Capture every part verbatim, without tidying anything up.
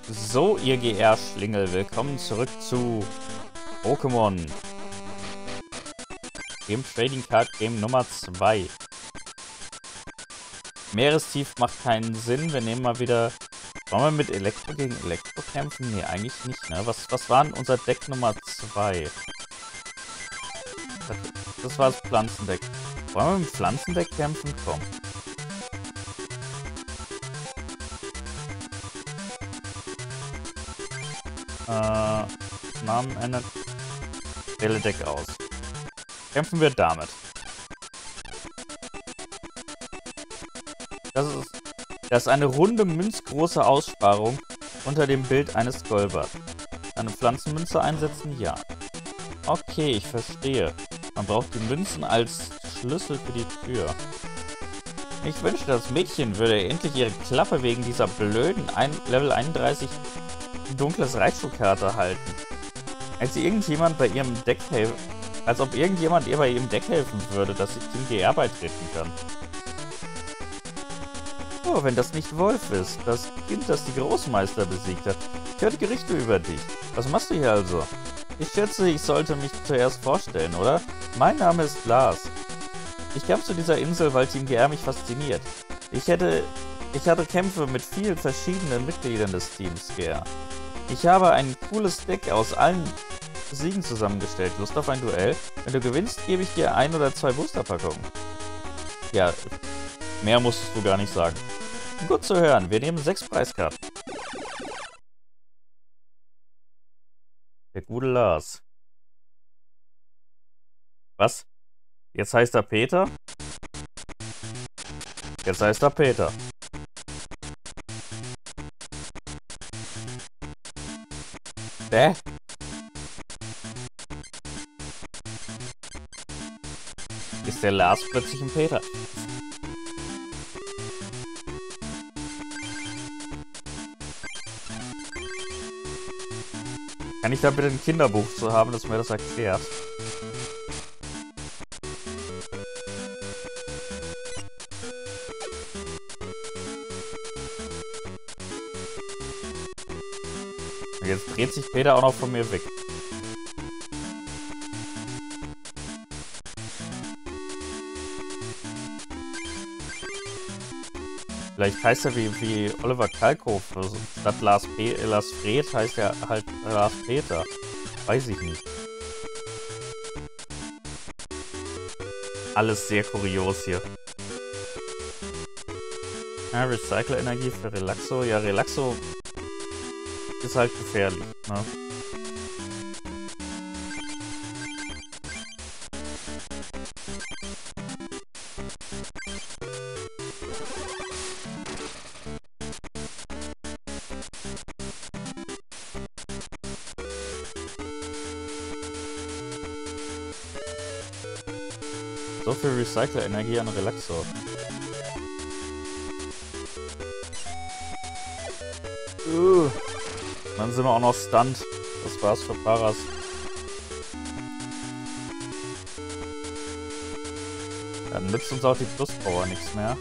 So, ihr G R-Schlingel, willkommen zurück zu Pokémon Game Trading Card Game Nummer zwei. Meerestief macht keinen Sinn, wir nehmen mal wieder... Wollen wir mit Elektro gegen Elektro kämpfen? Nee, eigentlich nicht, ne? Was, was war denn unser Deck Nummer zwei? Das, das war das Pflanzendeck. Wollen wir mit dem Pflanzendeck kämpfen? Komm. Äh, Namen ändern. Wähle Deck aus. Kämpfen wir damit. Das ist, das ist eine runde, münzgroße Aussparung unter dem Bild eines Golbat. Eine Pflanzenmünze einsetzen? Ja. Okay, ich verstehe. Man braucht die Münzen als Schlüssel für die Tür. Ich wünschte, das Mädchen würde endlich ihre Klappe wegen dieser blöden ein Level einunddreißig dunkles Raichu-Karte halten. Als irgendjemand bei ihrem Deck helfen, als ob irgendjemand ihr bei ihrem Deck helfen würde, dass sie Team G R beitreten kann. Oh, wenn das nicht Wolf ist, das Kind, das die Großmeister besiegt hat. Ich hörte Gerüchte über dich. Was machst du hier also? Ich schätze, ich sollte mich zuerst vorstellen, oder? Mein Name ist Lars. Ich kam zu dieser Insel, weil Team G R mich fasziniert. Ich hätte, ich hatte Kämpfe mit vielen verschiedenen Mitgliedern des Teams G R. Ich habe ein cooles Deck aus allen Siegen zusammengestellt. Lust auf ein Duell? Wenn du gewinnst, gebe ich dir ein oder zwei Boosterpackungen. Ja, mehr musstest du gar nicht sagen. Gut zu hören. Wir nehmen sechs Preiskarten. Der gute Lars. Was? Jetzt heißt er Peter? Jetzt heißt er Peter. Hä? Ist der Lars plötzlich ein Peter? Kann ich da bitte ein Kinderbuch zu haben, das mir das erklärt? Und jetzt dreht sich Peter auch noch von mir weg. Vielleicht heißt er wie, wie Oliver Kalkofe. Also statt Lars, P Lars Fred heißt er halt Lars Peter. Weiß ich nicht. Alles sehr kurios hier. Ja, Recycle-Energie für Relaxo. Ja, Relaxo ist halt gefährlich, ne? So viel Recycle-Energie an Relaxo. Uh, dann sind wir auch noch stunned. Das war's für Paras. Dann nützt uns auch die Plus-Power nichts mehr.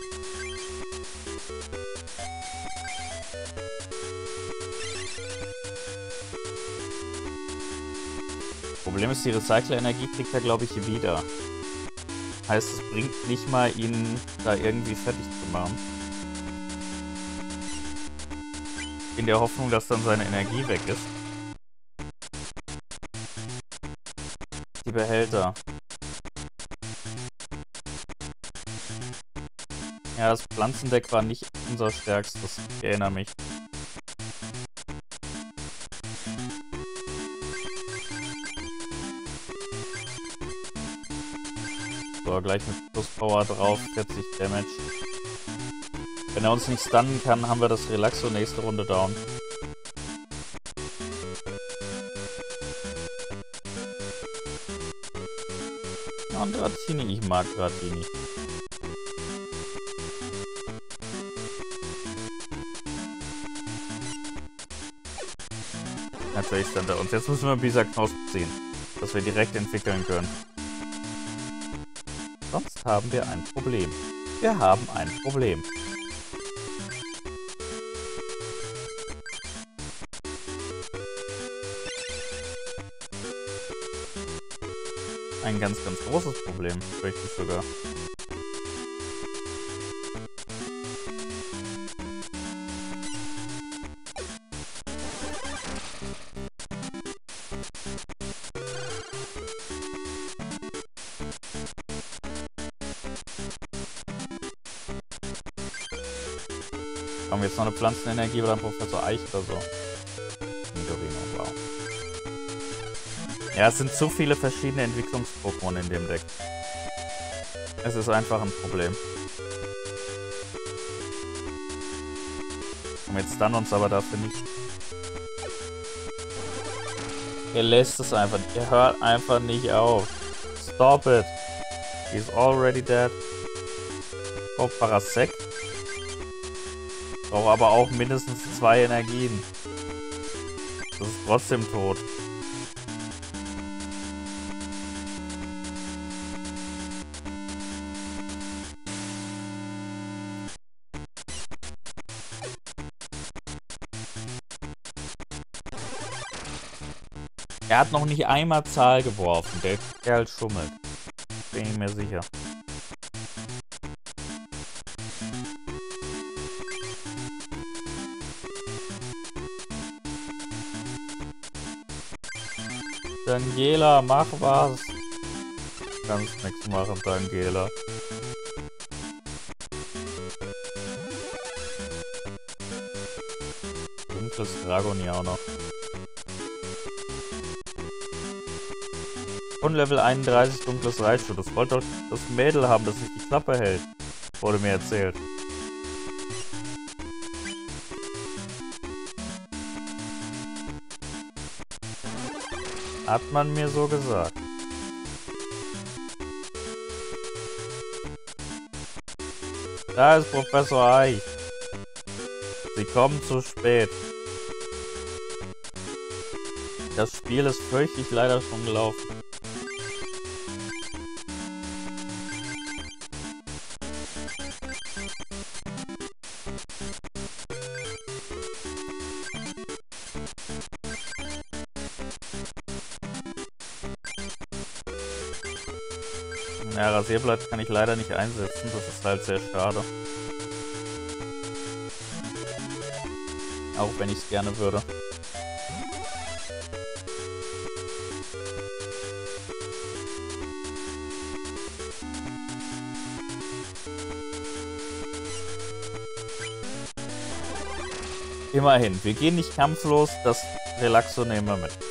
Problem ist, die Recycle-Energie kriegt er, glaube ich, wieder. Heißt, es bringt nicht mal, ihn da irgendwie fertig zu machen. In der Hoffnung, dass dann seine Energie weg ist. Die Behälter. Ja, das Pflanzendeck war nicht unser stärkstes. Ich erinnere mich. So, gleich mit Plus Power drauf, vierzig Damage. Wenn er uns nicht stunnen kann, haben wir das Relaxo nächste Runde down. Und Dratini, ich mag Dratini. Natürlich stand er uns. Jetzt müssen wir Bisa-Knosp ziehen, dass wir direkt entwickeln können. Sonst haben wir ein Problem. Wir haben ein Problem. Ein ganz, ganz großes Problem, fürchte ich sogar. Haben wir jetzt noch eine Pflanzenenergie oder ein Professor Eich oder so? Nidorino, wow. Ja, es sind zu viele verschiedene Entwicklungs-Pokémon in dem Deck. Es ist einfach ein Problem. Und jetzt dann uns aber dafür nicht. Ihr lässt es einfach. Ihr hört einfach nicht auf. Stop it. He's already dead. Oh, Parasect. Braucht aber auch mindestens zwei Energien. Das ist trotzdem tot. Er hat noch nicht einmal Zahl geworfen. Der Kerl schummelt. Bin ich mir sicher. Tangela, mach was. Kannst nichts machen, Tangela. Dunkles Dragonia auch noch. Und Level einunddreißig dunkles Raichu. Das wollte doch das Mädel haben, das sich die Klappe hält. Wurde mir erzählt. Hat man mir so gesagt. Da ist Professor Eich. Sie kommen zu spät. Das Spiel ist fürchterlich leider schon gelaufen. Ja, Rasierblatt kann ich leider nicht einsetzen, das ist halt sehr schade. Auch wenn ich es gerne würde. Immerhin, wir gehen nicht kampflos, das Relaxo nehmen wir mit.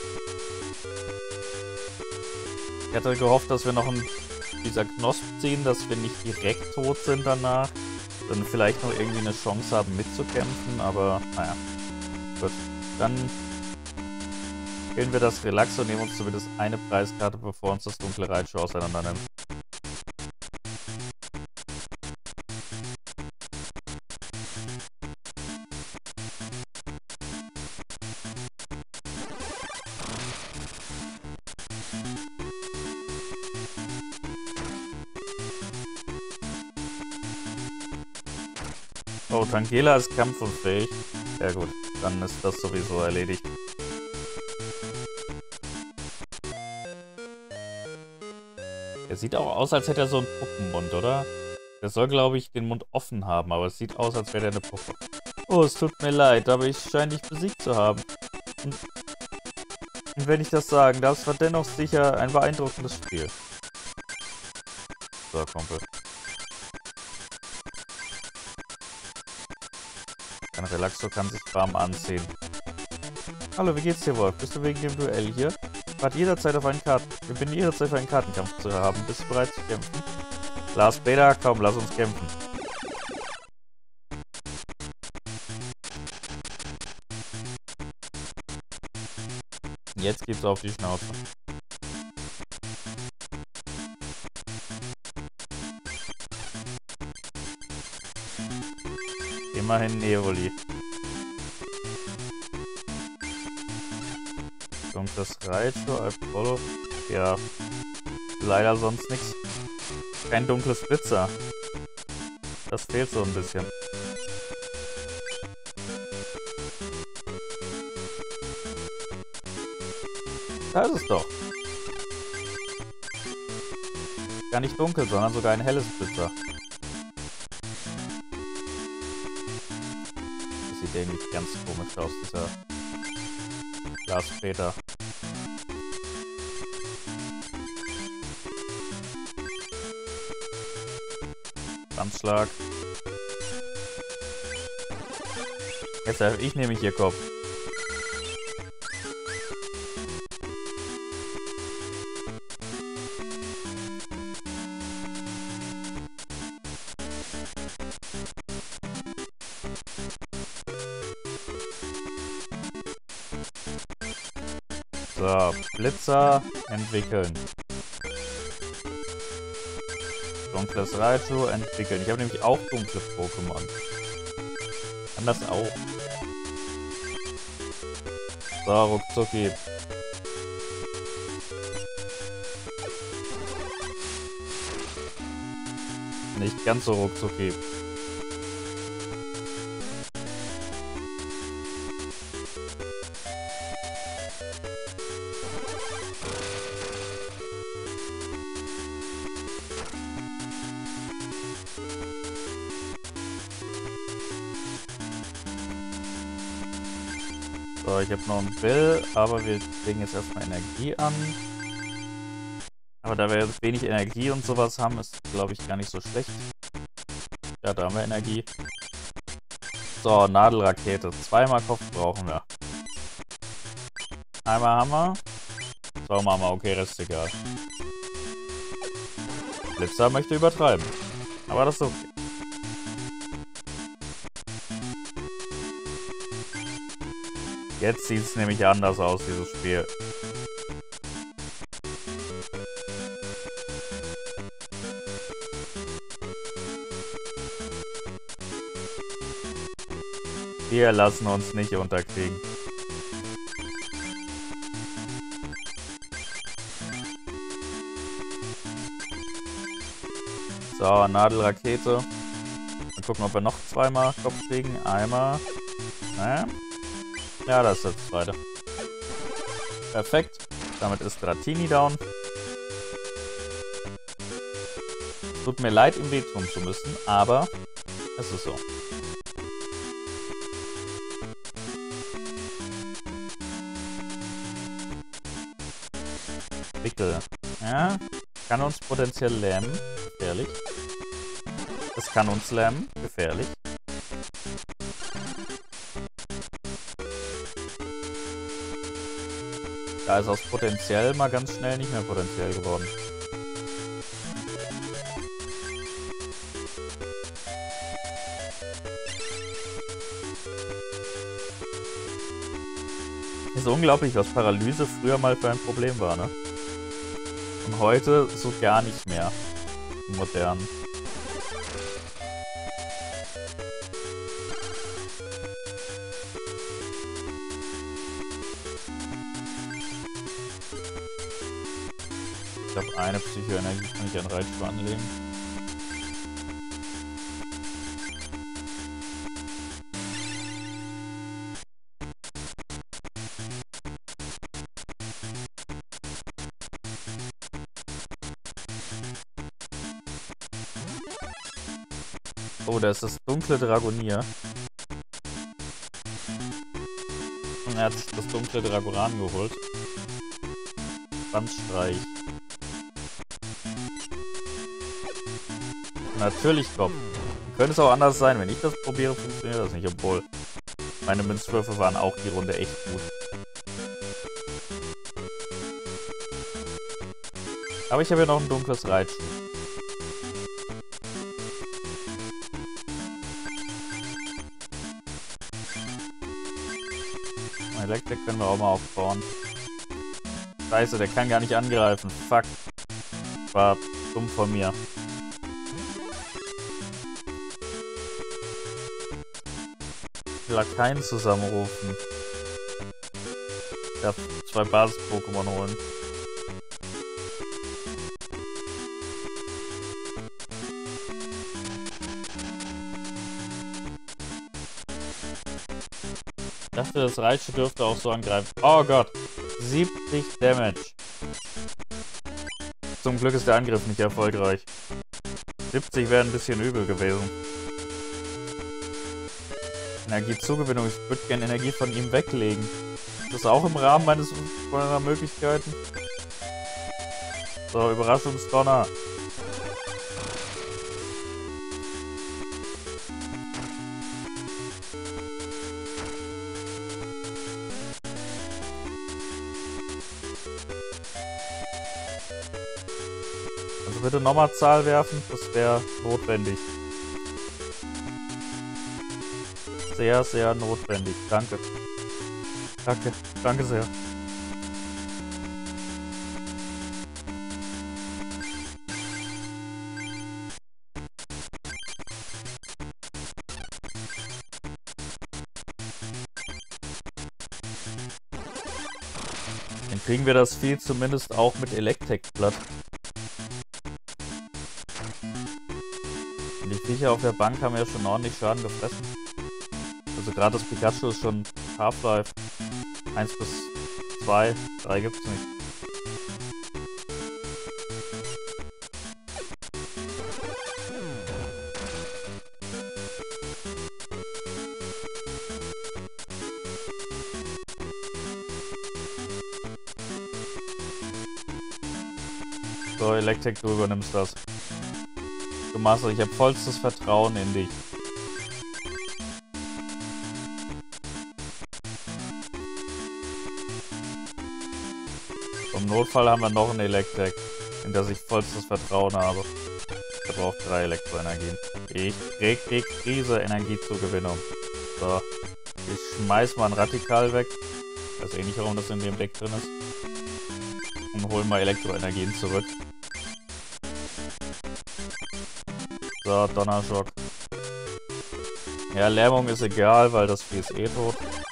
Ich hatte gehofft, dass wir noch einen dieser Knosp ziehen, dass wir nicht direkt tot sind danach. Dann vielleicht noch irgendwie eine Chance haben mitzukämpfen, aber naja. Gut. Dann wählen wir das Relaxo und nehmen uns zumindest eine Preiskarte, bevor uns das dunkle Raichu auseinander nimmt. Oh, Tangela ist kampfunfähig. Ja gut, dann ist das sowieso erledigt. Er sieht auch aus, als hätte er so einen Puppenmund, oder? Der soll, glaube ich, den Mund offen haben, aber es sieht aus, als wäre er eine Puppe. Oh, es tut mir leid, aber ich scheine dich besiegt zu haben. Und, und wenn ich das sagen darf, es war dennoch sicher ein beeindruckendes Spiel. So, Kumpel. Ein Relaxo kann sich warm anziehen. Hallo, wie geht's dir, Wolf? Bist du wegen dem Duell hier? Warte jederzeit auf einen Karten. Wir bin jederzeit für einen Kartenkampf zu haben. Bist du bereit zu kämpfen? Lars Beda, komm, lass uns kämpfen. Jetzt gibt's auf die Schnauze. Immerhin Evoli. Dunkles Raichu, Apollo. Ja. Leider sonst nichts. Kein dunkles Blitzer. Das fehlt so ein bisschen. Da ist es doch. gar nicht dunkel, sondern sogar ein helles Blitzer. Das sieht irgendwie ganz komisch aus, dieser Glaspeter. Anschlag. Jetzt habe ich nämlich hier Kopf. So, Blitzer entwickeln. Dunkles Raichu entwickeln. Ich habe nämlich auch dunkle Pokémon. Kann das auch. So, ruckzucki. Nicht ganz so ruckzucki. So, ich habe noch einen Bill, aber wir legen jetzt erstmal Energie an. Aber da wir jetzt wenig Energie und sowas haben, ist, glaube ich, gar nicht so schlecht. Ja, da haben wir Energie. So, Nadelrakete. Zweimal Kopf brauchen wir. Einmal Hammer. So, Mama, okay, Rest egal. Blitzer möchte übertreiben. Aber das ist okay. Jetzt sieht es nämlich anders aus, dieses Spiel. Wir lassen uns nicht unterkriegen. So, Nadelrakete. Mal gucken, ob wir noch zweimal Kopf kriegen. Einmal. Naja. Ja, das ist das zweite. Perfekt. Damit ist Dratini down. Tut mir leid, ihm wehtun zu müssen, aber es ist so. Wickel. Ja, kann uns potenziell lähmen. Gefährlich. Es kann uns lähmen. Gefährlich. Da ist aus potenziell mal ganz schnell nicht mehr potenziell geworden. Ist unglaublich, was Paralyse früher mal für ein Problem war, ne? Und heute so gar nicht mehr. Modern. Ich glaube, eine Psychoenergie kann ich an Raichu anlegen. Oh, da ist das dunkle Dragonier. Und er hat sich das dunkle Dragoran geholt. Bandstreich. Natürlich Kopf. Könnte es auch anders sein. Wenn ich das probiere, funktioniert das nicht. Obwohl, meine Münzwürfe waren auch die Runde echt gut. Aber ich habe ja noch ein dunkles Raichu. Elektrik können wir auch mal aufbauen. Scheiße, der kann gar nicht angreifen. Fuck. War dumm von mir. Ich will Lakaien zusammenrufen. Ich darf zwei Basis-Pokémon holen. Ich dachte, das Raichu dürfte auch so angreifen. Oh Gott. siebzig Damage. Zum Glück ist der Angriff nicht erfolgreich. siebzig wäre ein bisschen übel gewesen. Energiezugewinnung. Ich würde gerne Energie von ihm weglegen. Das ist auch im Rahmen meines, meiner Möglichkeiten. So, Überraschungsdonner. Also bitte nochmal Zahl werfen, das wäre notwendig. Sehr, sehr notwendig. Danke. Danke. Danke sehr. Dann kriegen wir das Vieh zumindest auch mit Elektrik platt. Und die Viecher auf der Bank haben ja schon ordentlich Schaden gefressen. Also gerade das Pikachu ist schon Half-Life. eins bis zwei, drei gibt's nicht. So, Elektrik, du übernimmst das. Du machst das, ich habe vollstes Vertrauen in dich. Im Notfall haben wir noch einen Elektrik, in das ich vollstes Vertrauen habe. Der braucht drei Elektroenergien. Ich krieg die Krise Energiezugewinnung. So. Ich schmeiß mal ein Radikal weg. Ich weiß eh nicht, warum das in dem Deck drin ist. Und hol mal Elektroenergien zurück. So, Donnerschock. Ja, Lähmung ist egal, weil das Vieh ist eh tot.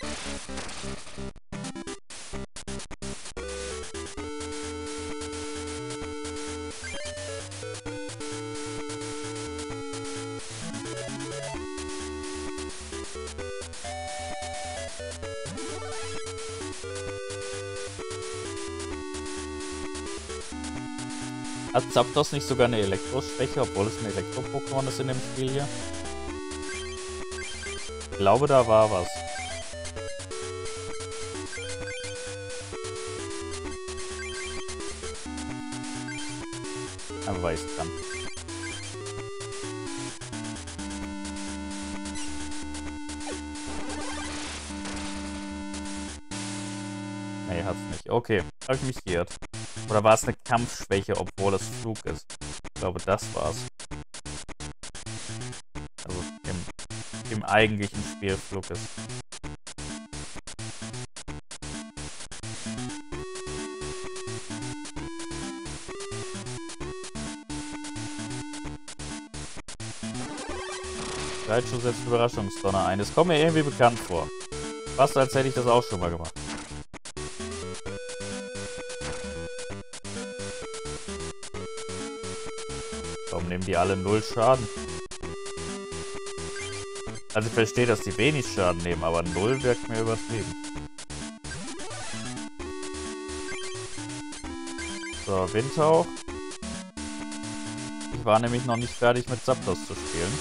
Hat Zapdos nicht sogar eine Elektroschwäche, obwohl es ein Elektro-Pokémon ist in dem Spiel hier? Ich glaube, da war was. Aber weiß kann. Nee, hat's nicht. Okay, habe ich mich geirrt. Oder war es eine Kampfschwäche, obwohl es Flug ist? Ich glaube, das war's. Also im, im eigentlichen Spiel Flug ist. Raichu setzt Überraschungsdonner ein. Das kommt mir irgendwie bekannt vor. Fast als hätte ich das auch schon mal gemacht. Warum nehmen die alle null Schaden? Also ich verstehe, dass die wenig Schaden nehmen, aber null wirkt mir übertrieben. So, Windhauch. Ich war nämlich noch nicht fertig mit Zapdos zu spielen.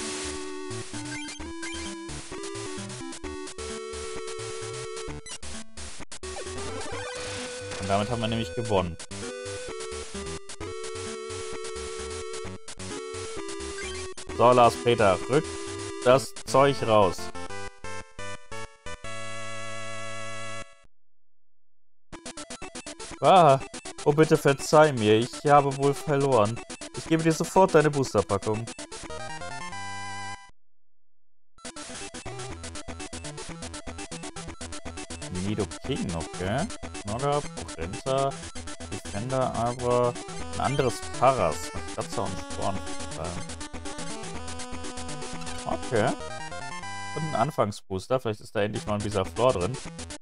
Und damit haben wir nämlich gewonnen. So, Lars Peter, rück das Zeug raus. Ah, oh bitte verzeih mir, ich habe wohl verloren. Ich gebe dir sofort deine Boosterpackung. Nidoking, okay. Nogga, Potenza, Defender, aber ein anderes Paras. Kratzer und Sporn. Okay. Und ein Anfangsbooster. Vielleicht ist da endlich mal ein Bisaflor drin.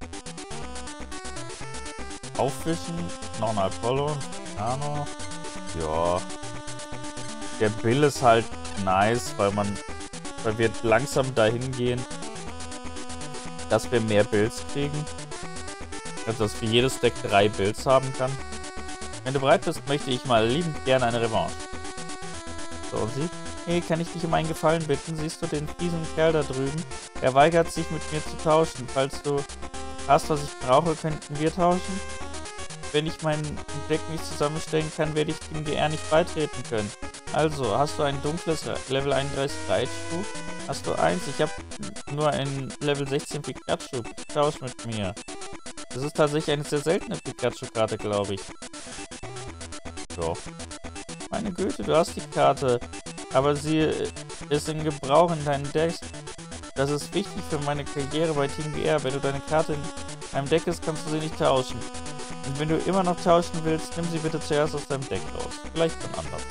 Auffischen. Noch ein Apollo. Nano. Ja. Der Bill ist halt nice, weil man. Weil wir langsam dahin gehen, dass wir mehr Builds kriegen. Also dass wir jedes Deck drei Builds haben kann. Wenn du bereit bist, möchte ich mal liebend gerne eine Revanche. So, und sie? Hey, kann ich dich um einen Gefallen bitten? Siehst du den fiesen Kerl da drüben? Er weigert sich, mit mir zu tauschen. Falls du hast, was ich brauche, könnten wir tauschen? Wenn ich mein Deck nicht zusammenstellen kann, werde ich dem G R nicht beitreten können. Also, hast du ein dunkles Level einunddreißig Reitschuh? Hast du eins? Ich habe nur ein Level sechzehn Pikachu. Tausch mit mir. Das ist tatsächlich eine sehr seltene Pikachu-Karte, glaube ich. So. Meine Güte, du hast die Karte. Aber sie ist in Gebrauch in deinem Deck. Das ist wichtig für meine Karriere bei Team G R. Wenn du deine Karte in deinem Deck hast, kannst du sie nicht tauschen. Und wenn du immer noch tauschen willst, nimm sie bitte zuerst aus deinem Deck raus. Vielleicht dann anders.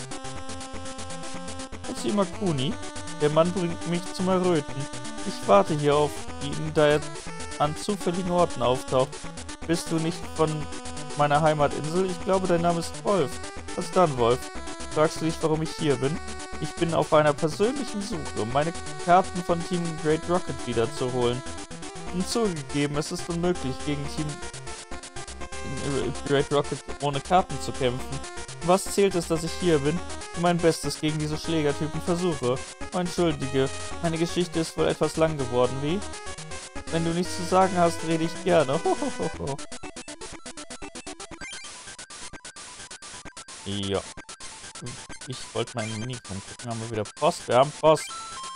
Hatsuma Kuni, der Mann bringt mich zum Erröten. Ich warte hier auf ihn, da er an zufälligen Orten auftaucht. Bist du nicht von meiner Heimatinsel? Ich glaube, dein Name ist Wolf. Was dann, Wolf? Fragst du dich, warum ich hier bin? Ich bin auf einer persönlichen Suche, um meine Karten von Team Great Rocket wiederzuholen. Und zugegeben, es ist unmöglich, gegen Team Great Rocket ohne Karten zu kämpfen. Was zählt es, dass ich hier bin und mein Bestes gegen diese Schlägertypen versuche? Oh, entschuldige, meine Geschichte ist wohl etwas lang geworden, wie? Wenn du nichts zu sagen hast, rede ich gerne. Hohoho. Ja. Ich wollte meinen Minicom gucken. Haben wir wieder Post? Wir haben Post.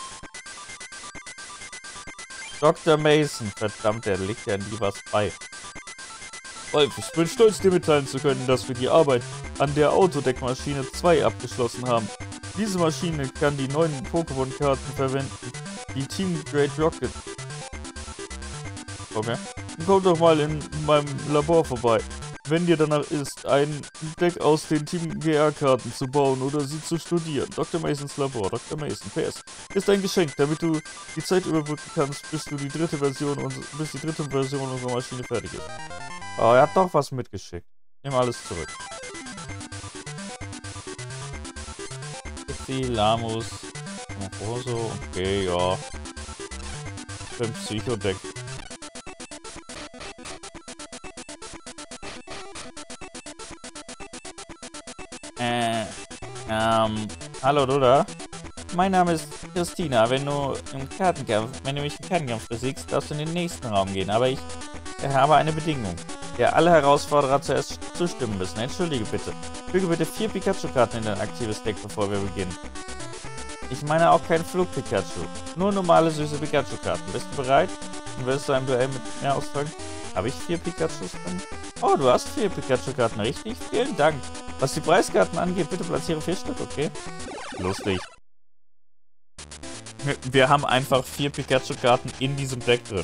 Doktor Mason. Verdammt, der legt ja nie was bei. Wolf, ich bin stolz, dir mitteilen zu können, dass wir die Arbeit an der Autodeck-Maschine zwei abgeschlossen haben. Diese Maschine kann die neuen Pokémon-Karten verwenden, die Team Great Rocket. Okay. Komm doch mal in meinem Labor vorbei. Wenn dir danach ist, ein Deck aus den Team G R-Karten zu bauen oder sie zu studieren. Doktor Masons Labor, Doktor Mason, P S. Ist ein Geschenk, damit du die Zeit überbrücken kannst, bis du die dritte Version bis die dritte Version unserer Maschine fertig ist. Oh, er hat doch was mitgeschickt. Nimm alles zurück. Pixie, Lamus, Amoroso, okay, ja. Für Psychodeck. Äh, ähm, hallo, du da? Mein Name ist Christina. Wenn du im Kartenkampf, wenn du mich im Kartenkampf besiegst, darfst du in den nächsten Raum gehen. Aber ich habe eine Bedingung, der alle Herausforderer zuerst zustimmen müssen. Entschuldige bitte. Füge bitte vier Pikachu-Karten in dein aktives Deck, bevor wir beginnen. Ich meine auch kein Flug-Pikachu. Nur normale, süße Pikachu-Karten. Bist du bereit? Und willst du ein Duell mit mir austragen? Habe ich vier Pikachus drin? Oh, du hast vier Pikachu-Karten, richtig? Vielen Dank. Was die Preiskarten angeht, bitte platziere vier Stück, okay? Lustig. Wir haben einfach vier Pikachu-Karten in diesem Deck drin.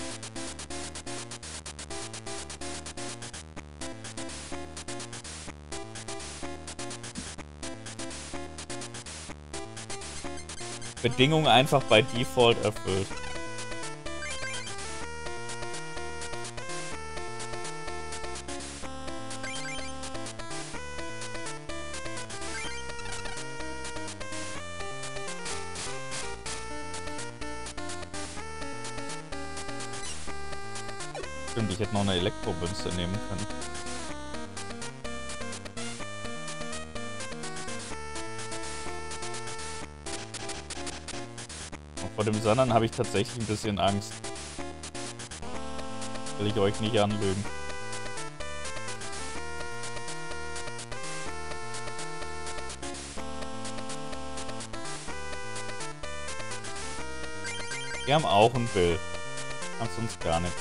Bedingung einfach bei Default erfüllt. Stimmt, ich hätte noch eine Elektrobünste nehmen können. Vor dem Sandern habe ich tatsächlich ein bisschen Angst. Will ich euch nicht anlügen. Wir haben auch ein Bild. Kannst uns gar nichts.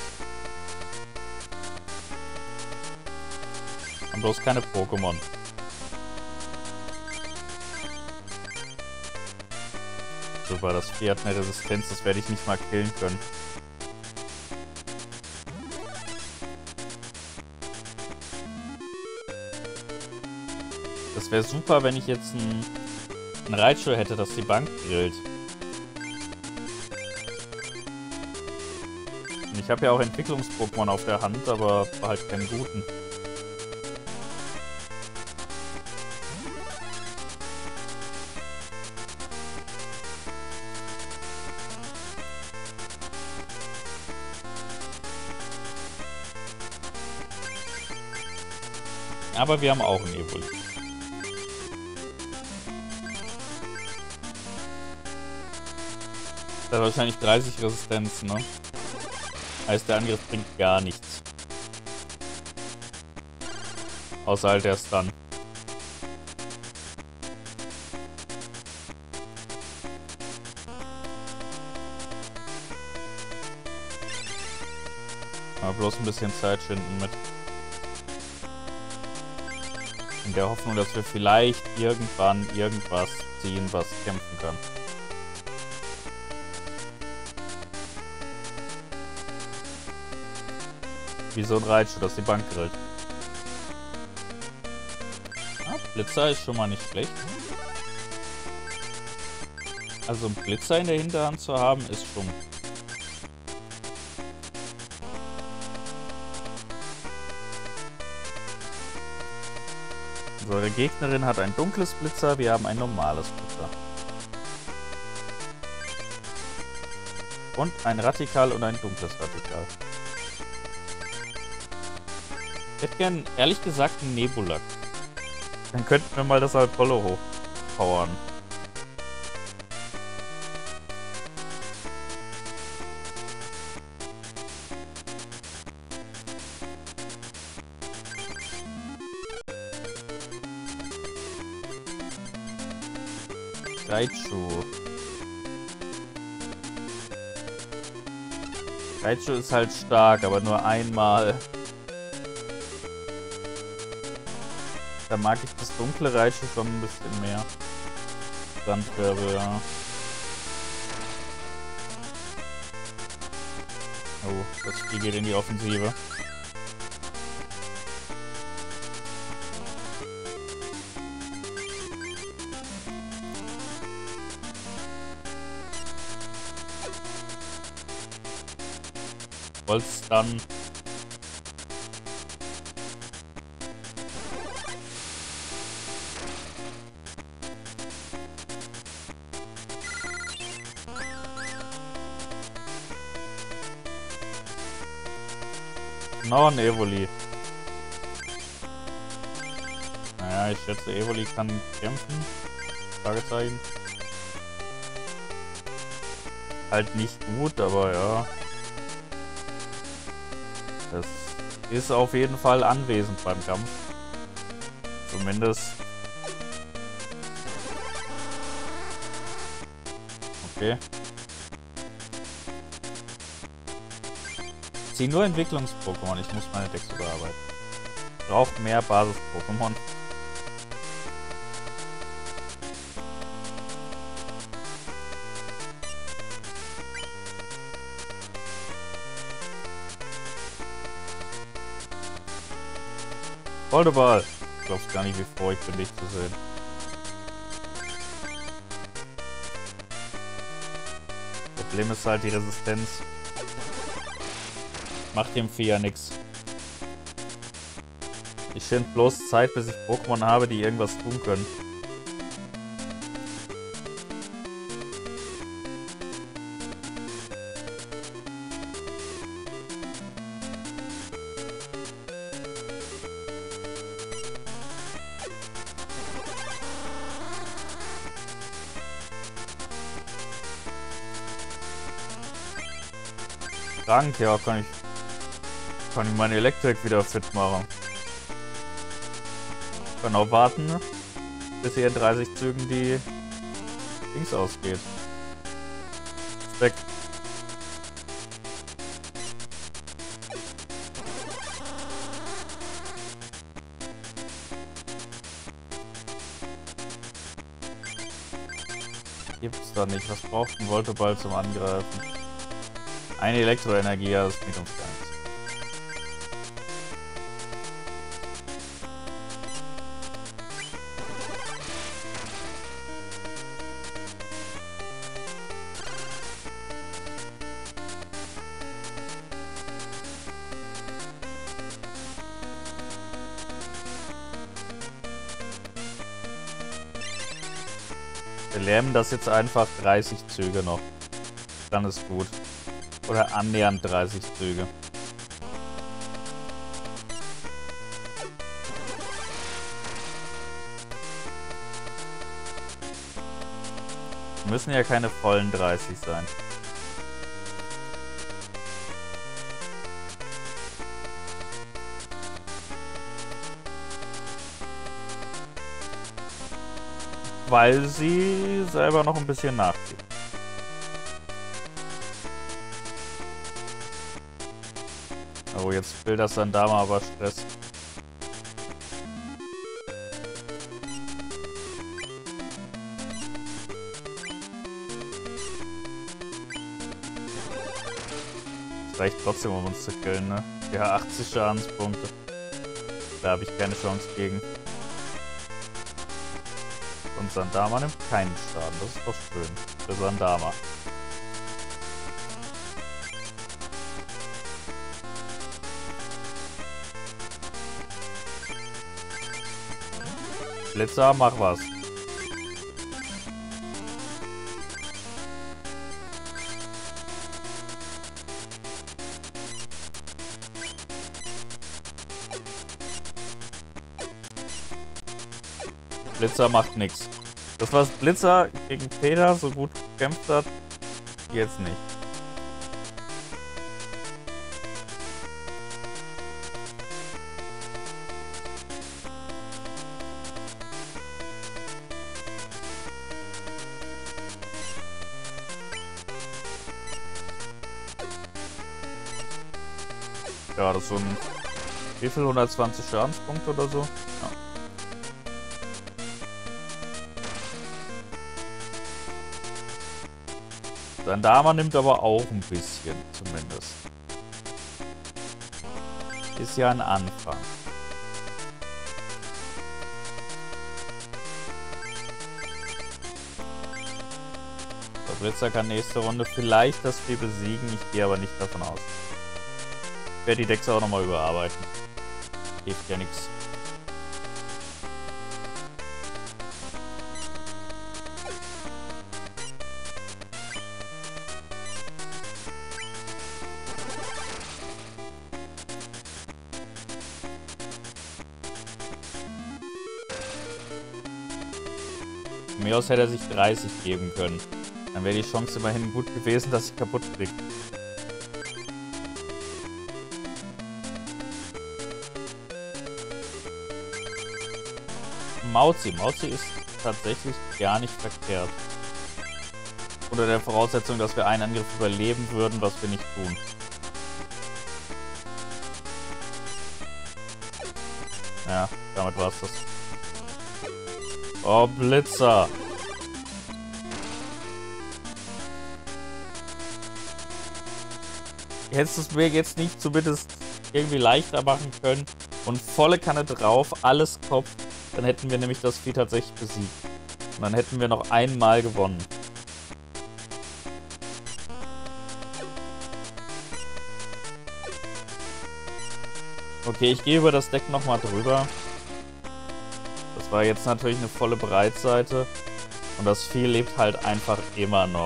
Haben bloß keine Pokémon. Super, das Vieh hat eine Resistenz, das werde ich nicht mal killen können. Das wäre super, wenn ich jetzt ein, ein Raichu hätte, das die Bank grillt. Und ich habe ja auch Entwicklungs-Pokémon auf der Hand, aber halt keinen guten. Aber wir haben auch ein Evoli. Das hat wahrscheinlich dreißig Resistenz, ne? Heißt, der Angriff bringt gar nichts. Außer halt der Stun. Aber bloß ein bisschen Zeit schinden mit. In der Hoffnung, dass wir vielleicht irgendwann irgendwas ziehen, was kämpfen kann. Wie so ein Reitschuh, das die Bank grillt. Ah, Blitzer ist schon mal nicht schlecht. Also einen Blitzer in der Hinterhand zu haben, ist schon... Unsere Gegnerin hat ein dunkles Blitzer, wir haben ein normales Blitzer. Und ein Radikal und ein dunkles Radikal. Ich hätte gern, ehrlich gesagt, einen Nebulak. Dann könnten wir mal das Apollo hochpowern. Raichu. Raichu ist halt stark, aber nur einmal. Da mag ich das dunkle Raichu schon ein bisschen mehr. Sandwirbel, ja. Oh, das Spiel geht in die Offensive. Holz dann. Noch ein Evoli. Naja, ich schätze, Evoli kann kämpfen. Fragezeichen. Halt nicht gut, aber ja. Das ist auf jeden Fall anwesend beim Kampf. Zumindest. Okay. Ich ziehe nur Entwicklungs-Pokémon. Ich muss meine Decks überarbeiten. Braucht mehr Basis-Pokémon. Volteball. Ich glaub's gar nicht, wie froh ich bin, dich zu sehen. Problem ist halt die Resistenz. Macht dem Vieh ja nix. Ich finde bloß Zeit, bis ich Pokémon habe, die irgendwas tun können. Dank, ja, kann ich, kann ich meine Elektrik wieder fit machen. Kann auch warten, bis hier in dreißig Zügen die Dings ausgeht. Ist weg. Gibt's da nicht. Was braucht ein Volteball zum Angreifen? Eine Elektroenergie, ja, das bringt uns gar nichts. Wir lähmen das jetzt einfach dreißig Züge noch. Dann ist gut. Oder annähernd dreißig Züge. Müssen ja keine vollen dreißig sein. Weil sie selber noch ein bisschen nachzieht. Oh, jetzt will das Sandama aber Stress. Das reicht trotzdem, um uns zu killen, ne? Ja, achtzig Schadenspunkte. Da habe ich keine Chance gegen. Und Sandama nimmt keinen Schaden. Das ist doch schön. Für Sandama. Blitzer, mach was. Blitzer macht nichts. Das, was Blitzer gegen Peter so gut gekämpft hat, jetzt nicht. Ja, das ist so ein... Wie viel? hundertzwanzig Schadenspunkte oder so? Ja. Sandama nimmt aber auch ein bisschen, zumindest. Ist ja ein Anfang. Der Blitzer kann nächste Runde vielleicht das Vieh besiegen, ich gehe aber nicht davon aus. Ich werde die Decks auch nochmal überarbeiten. Hilft ja nichts. Von mir aus hätte er sich dreißig geben können. Dann wäre die Chance immerhin gut gewesen, dass ich kaputt kriege. Mauzi. Mauzi ist tatsächlich gar nicht verkehrt. Unter der Voraussetzung, dass wir einen Angriff überleben würden, was wir nicht tun. Ja, damit war's das. Oh, Blitzer. Hättest du es mir jetzt nicht zumindest irgendwie leichter machen können und volle Kanne drauf, alles Kopf, dann hätten wir nämlich das Vieh tatsächlich besiegt. Und dann hätten wir noch einmal gewonnen. Okay, ich gehe über das Deck nochmal drüber. Das war jetzt natürlich eine volle Breitseite. Und das Vieh lebt halt einfach immer noch.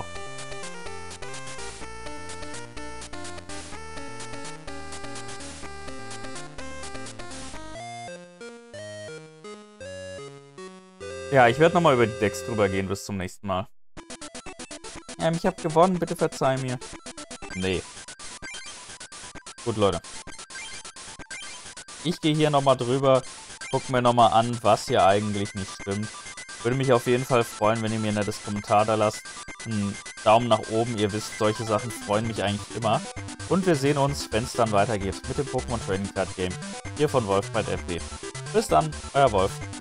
Ja, ich werde nochmal über die Decks drüber gehen. Bis zum nächsten Mal. Ähm, ich habe gewonnen. Bitte verzeih mir. Nee. Gut, Leute. Ich gehe hier nochmal drüber. Guck mir nochmal an, was hier eigentlich nicht stimmt. Würde mich auf jeden Fall freuen, wenn ihr mir ein nettes Kommentar da lasst. Einen Daumen nach oben. Ihr wisst, solche Sachen freuen mich eigentlich immer. Und wir sehen uns, wenn es dann weitergeht mit dem Pokémon Trading Card Game. Hier von Wolf bei F D. Bis dann, euer Wolf.